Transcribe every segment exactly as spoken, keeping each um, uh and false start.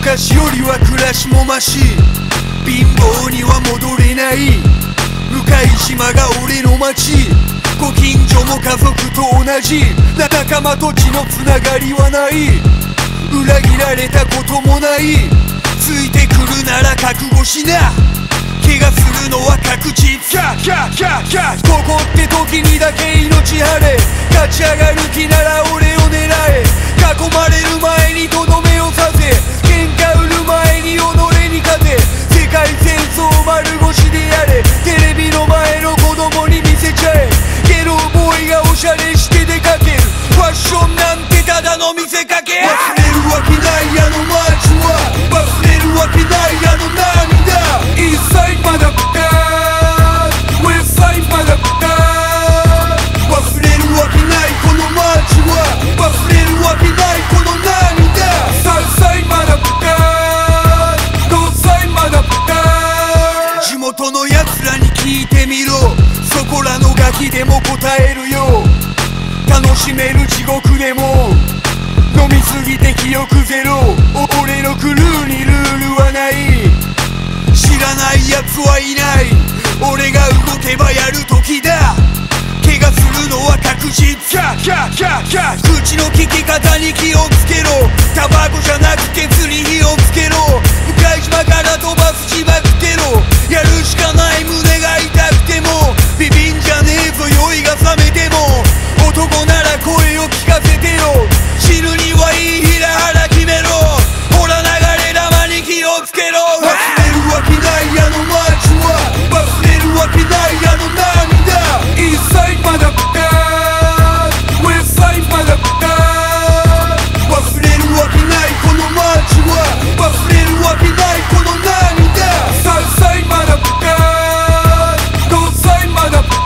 昔よりは暮らしもまし、貧乏には戻れない。向島が俺の町、ご近所も家族と同じ。仲間と血のつながりはない。裏切られたこともない。ついてくるなら覚悟しな。怪我するのは確実。ここって時にだけ命張れ。勝ち上がる気なら俺を狙え。囲まれる前にとどめを刺せ。喧嘩売る前に己に勝て。世界戦争丸腰でやれ。テレビの前の子供に見せちゃえ。ゲロボーイがおしゃれして出かける。ファッションなんてただの見せかけ。忘れるわけないあの街は。忘れるわけないあの涙。一切まだかウェスサイまだか。忘れるわけないこの街は。忘れるわけないこの涙。サウサイまだかノーサイまだか。地元のやつらに聞いてみろ。そこらのガキでも答えるよ。楽しめる地獄でも飲みすぎて記憶ゼロ。俺のクルーにルールはない。知らないやつはいない。俺が動けばやる時だ。怪我するのは確実。口の利き方に気をつけろ。タバコじゃなく鉄に火をつけろ。向島から飛ばす自爆テロ。やるしかない胸が痛くても。ビビンじゃねえぞ酔いが覚めても。男なら声を聞かせてよ。死ぬにはいい平原決めろ。ほら流れ玉に気をつけろ。忘れるわけないあの街は。忘れるわけないあの涙。一切まだかウェスサイまだか。忘れるわけないこの街は。忘れるわけないこの涙。サウサイまだかノーサイまだか。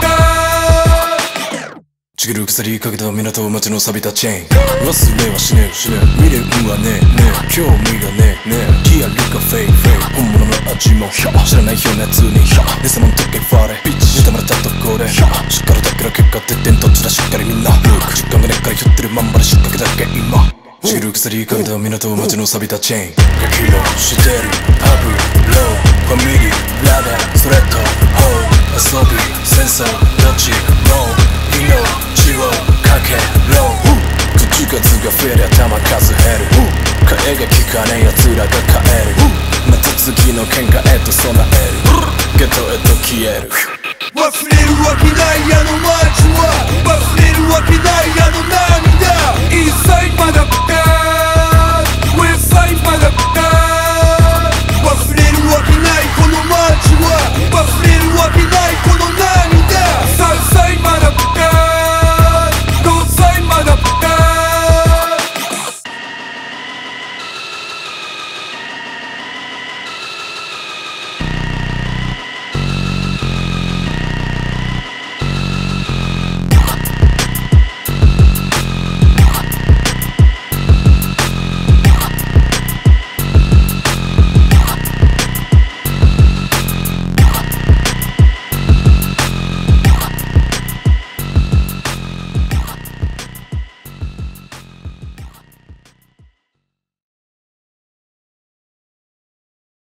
ちぎる鎖かけた港町の錆びたチェーン。忘れはしねえしねえ。未練はねえねえ。興味がねえねえ。リアルかフェイクフェイク。本物の味も知らないようなやつに餌もんとけファレビッチしてもらったとこでしっかりだけど結果出てんどっちだしっかりみんなルーク時間がねっからひょってるまんまで仕掛けだけ今ちぎる鎖かけた港町の錆びたチェーン。激怒してるハブローファミリーブラダーストレートホー遊び戦争どっちも命をかけろ。口数が増えりゃ弾数減る。替えが利かねえ奴らが帰る。また次の喧嘩へと備える。ゲットへと消える。 忘れるわけないあの街は。忘れるわけないあの涙。一切まだか